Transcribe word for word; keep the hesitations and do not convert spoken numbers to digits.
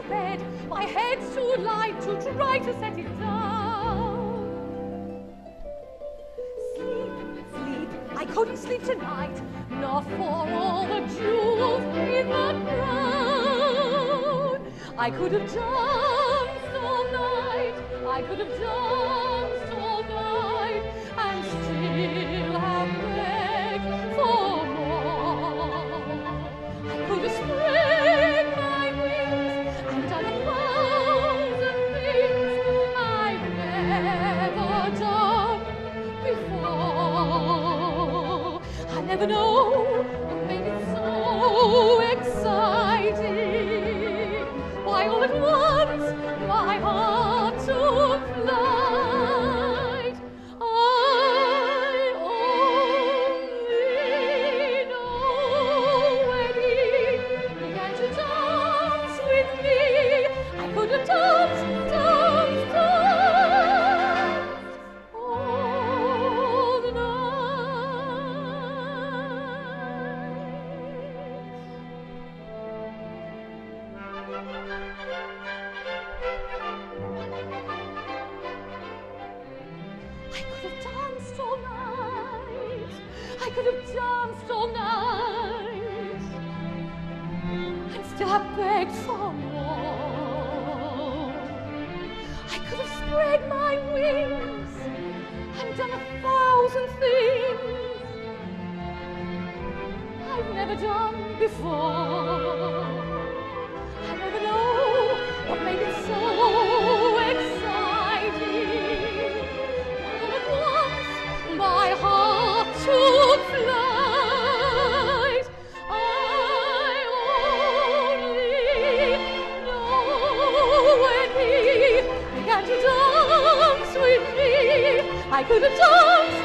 bed. My head's too light to try to set it down. Sleep, sleep, I couldn't sleep tonight, not for all the jewels in the crown. I could have danced all night, I could have danced all night, and still have begged for more. I could have spread my wings and done a thousand things I've never done before. I never know what made it so exciting. Why all at once my heart took flight. I only know when he began to dance with me. I could have danced, danced, danced all the I could have danced all night. I could have danced all night, and still have begged for more. I could have spread my wings and done a thousand things I've never done before. I never know what made it so exciting. All at once my heart took flight. I only know when he began to dance with me. I could have danced